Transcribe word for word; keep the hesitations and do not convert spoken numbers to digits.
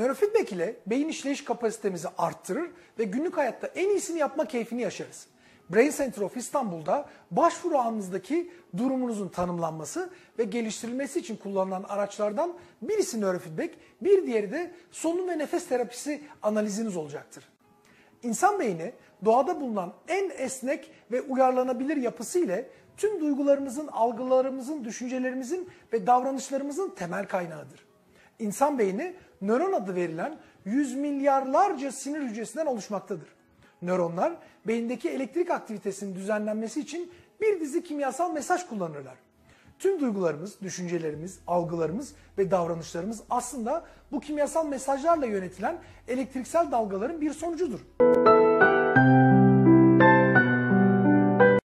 Nörofeedback ile beyin işleyiş kapasitemizi arttırır ve günlük hayatta en iyisini yapma keyfini yaşarız. Brain Center of İstanbul'da başvuru anınızdaki durumunuzun tanımlanması ve geliştirilmesi için kullanılan araçlardan birisi nörofeedback, bir diğeri de solunum ve nefes terapisi analiziniz olacaktır. İnsan beyni doğada bulunan en esnek ve uyarlanabilir yapısı ile tüm duygularımızın, algılarımızın, düşüncelerimizin ve davranışlarımızın temel kaynağıdır. İnsan beyni nöron adı verilen yüz milyarlarca sinir hücresinden oluşmaktadır. Nöronlar beyindeki elektrik aktivitesinin düzenlenmesi için bir dizi kimyasal mesaj kullanırlar. Tüm duygularımız, düşüncelerimiz, algılarımız ve davranışlarımız aslında bu kimyasal mesajlarla yönetilen elektriksel dalgaların bir sonucudur.